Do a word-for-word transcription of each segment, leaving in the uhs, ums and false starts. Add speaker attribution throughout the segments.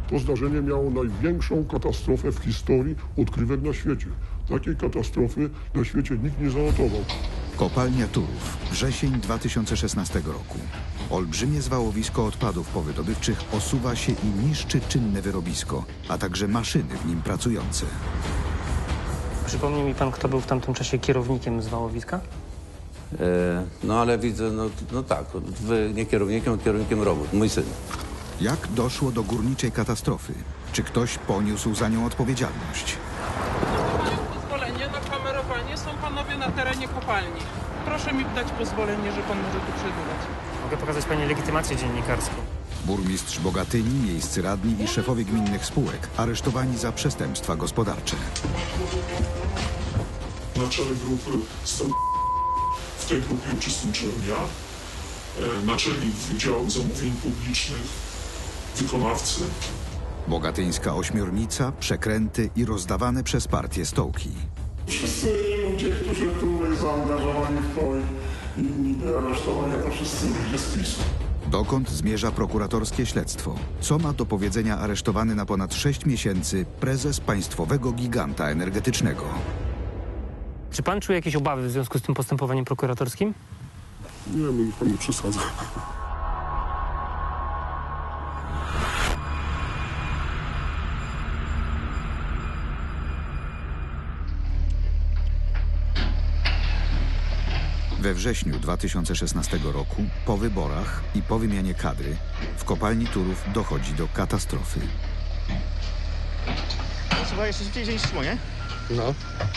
Speaker 1: To zdarzenie miało największą katastrofę w historii odkrywek na świecie. Takiej katastrofy na świecie nikt nie zanotował.
Speaker 2: Kopalnia Turów, wrzesień dwa tysiące szesnastego roku. Olbrzymie zwałowisko odpadów powydobywczych osuwa się i niszczy czynne wyrobisko, a także maszyny w nim pracujące.
Speaker 3: Przypomni mi pan, kto był w tamtym czasie kierownikiem zwałowiska?
Speaker 4: E, no ale widzę, no, no tak, wy nie kierownikiem, a kierownikiem robót, mój syn.
Speaker 2: Jak doszło do górniczej katastrofy? Czy ktoś poniósł za nią odpowiedzialność?
Speaker 5: Pozwolenie na kamerowanie, są panowie na terenie kopalni. Proszę mi dać pozwolenie, że pan może tu przebywać.
Speaker 3: Mogę pokazać pani legitymację dziennikarską.
Speaker 2: Burmistrz Bogatyni, miejscy radni i szefowie gminnych spółek aresztowani za przestępstwa gospodarcze.
Speaker 1: Naczelnik grupy stał w tej grupie uczestniczyłem ja. Naczelnik Wydziału Zamówień Publicznych, wykonawcy.
Speaker 2: Bogatyńska ośmiornica, przekręty i rozdawane przez partię stołki.
Speaker 1: Wszyscy ludzie, którzy tu byli zaangażowani w to i inni byli aresztowani, to wszyscy ludzie z PiS-u.
Speaker 2: Dokąd zmierza prokuratorskie śledztwo? Co ma do powiedzenia aresztowany na ponad sześć miesięcy prezes państwowego giganta energetycznego?
Speaker 3: Czy pan czuje jakieś obawy w związku z tym postępowaniem prokuratorskim?
Speaker 1: Nie wiem, pan nie przesadza.
Speaker 2: We wrześniu dwa tysiące szesnastego roku, po wyborach i po wymianie kadry, w kopalni Turów dochodzi do katastrofy.
Speaker 6: Słuchaj, jeszcze szybciej się niż szło, nie?
Speaker 3: No.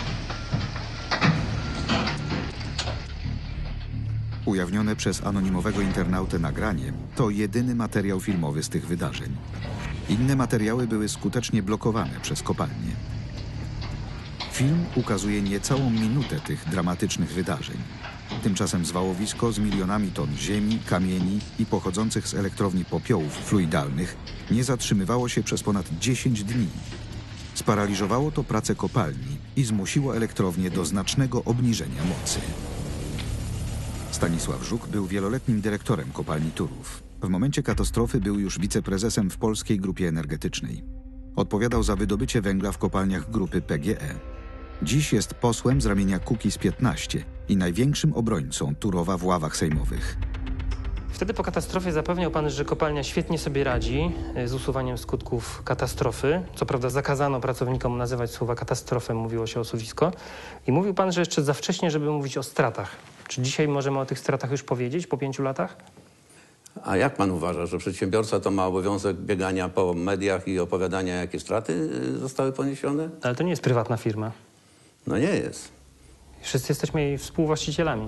Speaker 2: Ujawnione przez anonimowego internautę nagranie to jedyny materiał filmowy z tych wydarzeń. Inne materiały były skutecznie blokowane przez kopalnię. Film ukazuje niecałą minutę tych dramatycznych wydarzeń. Tymczasem zwałowisko z milionami ton ziemi, kamieni i pochodzących z elektrowni popiołów fluidalnych nie zatrzymywało się przez ponad dziesięć dni. Sparaliżowało to pracę kopalni i zmusiło elektrownię do znacznego obniżenia mocy. Stanisław Żuk był wieloletnim dyrektorem kopalni Turów. W momencie katastrofy był już wiceprezesem w Polskiej Grupie Energetycznej. Odpowiadał za wydobycie węgla w kopalniach grupy P G E. Dziś jest posłem z ramienia Kukiz piętnaście i największym obrońcą Turowa w ławach sejmowych.
Speaker 3: Wtedy po katastrofie zapewniał pan, że kopalnia świetnie sobie radzi z usuwaniem skutków katastrofy. Co prawda zakazano pracownikom nazywać słowa katastrofę, mówiło się osuwisko. I mówił pan, że jeszcze za wcześnie, żeby mówić o stratach. Czy dzisiaj możemy o tych stratach już powiedzieć po pięciu latach?
Speaker 4: A jak pan uważa, że przedsiębiorca to ma obowiązek biegania po mediach i opowiadania, jakie straty zostały poniesione?
Speaker 3: Ale to nie jest prywatna firma.
Speaker 4: No nie jest.
Speaker 3: Wszyscy jesteśmy jej współwłaścicielami.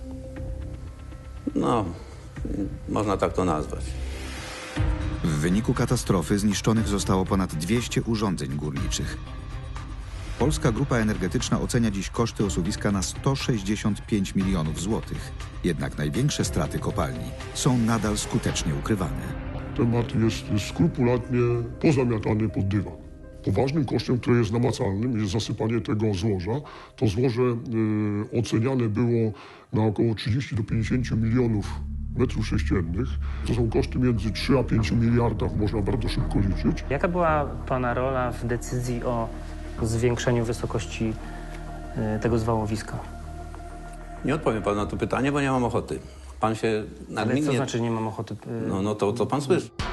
Speaker 4: No, można tak to nazwać.
Speaker 2: W wyniku katastrofy zniszczonych zostało ponad dwieście urządzeń górniczych. Polska Grupa Energetyczna ocenia dziś koszty osuwiska na sto sześćdziesiąt pięć milionów złotych. Jednak największe straty kopalni są nadal skutecznie ukrywane.
Speaker 1: Temat jest skrupulatnie pozamiatany pod dywan. Poważnym kosztem, który jest namacalnym, jest zasypanie tego złoża. To złoże y, oceniane było na około trzydzieści do pięćdziesięciu milionów metrów sześciennych. To są koszty między trzy a pięć miliardach, można bardzo szybko liczyć.
Speaker 3: Jaka była pana rola w decyzji o zwiększeniu wysokości y, tego zwałowiska?
Speaker 4: Nie odpowiem panu na to pytanie, bo nie mam ochoty. Pan się
Speaker 3: Ale
Speaker 4: nagminnie...
Speaker 3: co znaczy nie mam ochoty? Y...
Speaker 4: No, no to, to pan słyszy.